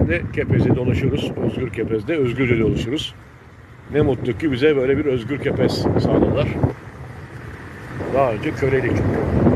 günlerde Kepez'de dolaşıyoruz. Özgür Kepez'de özgürce dolaşıyoruz. Ne mutlu ki bize böyle bir özgür Kepez sağladılar. Daha önce kölelik.